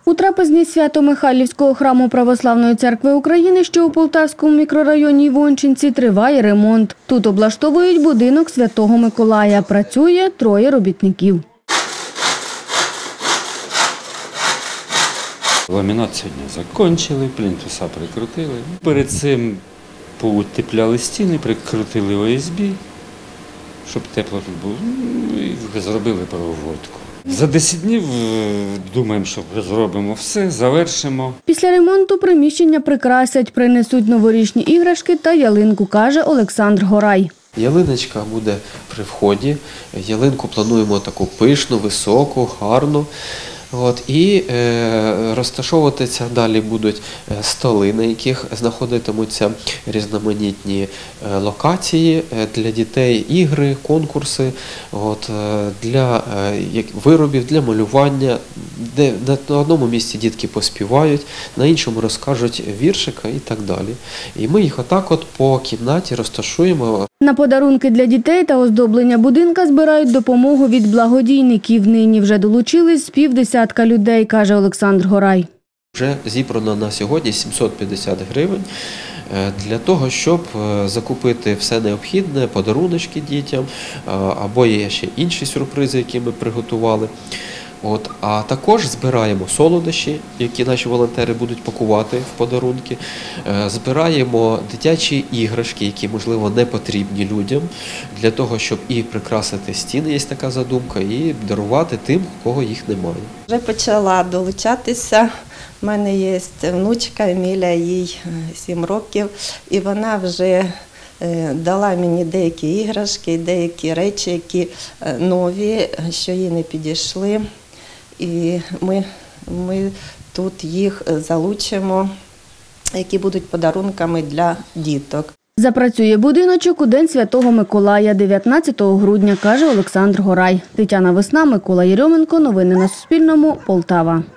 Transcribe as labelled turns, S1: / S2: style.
S1: У трапезній Свято-Михайлівського храму Православної церкви України, що у Полтавському мікрорайоні Івончинці, триває ремонт. Тут облаштовують будинок Святого Миколая. Працює 3 робітників.
S2: Ламінат сьогодні закінчили, плінтуса прикрутили. Перед цим поутепляли стіни, прикрутили ОСБ, щоб тепло тут було, і зробили проводку. За 10 днів думаємо, що зробимо все, завершимо.
S1: Після ремонту приміщення прикрасять, принесуть новорічні іграшки та ялинку, каже Олександр Горай.
S3: Ялиночка буде при вході. Ялинку плануємо таку пишну, високу, гарну. І розташовуватися далі будуть столи, на яких знаходитимуться різноманітні локації для дітей, ігри, конкурси, для виробів, для малювання, де на одному місці дітки поспівають, на іншому розкажуть віршика і так далі. І ми їх отак по кімнаті розташуємо.
S1: На подарунки для дітей та оздоблення будинка збирають допомогу від благодійників. Нині вже долучились з 50 людей, каже Олександр Горай.
S3: Вже зібрано на сьогодні 750 гривень для того, щоб закупити все необхідне, подаруночки дітям, або є ще інші сюрпризи, які ми приготували. А також збираємо солодощі, які наші волонтери будуть пакувати в подарунки. Збираємо дитячі іграшки, які, можливо, не потрібні людям, для того, щоб і прикрасити стіни, є така задумка, і дарувати тим, у кого їх немає.
S4: Вже почала долучатися. У мене є внучка Еміля, їй 7 років, і вона вже дала мені деякі іграшки, деякі речі, які нові, що їй не підійшли. І ми тут їх залучимо, які будуть подарунками для діток.
S1: Запрацює будиночок у День Святого Миколая 19 грудня, каже Олександр Горай. Тетяна Весна, Микола Єрьоменко. Новини на Суспільному. Полтава.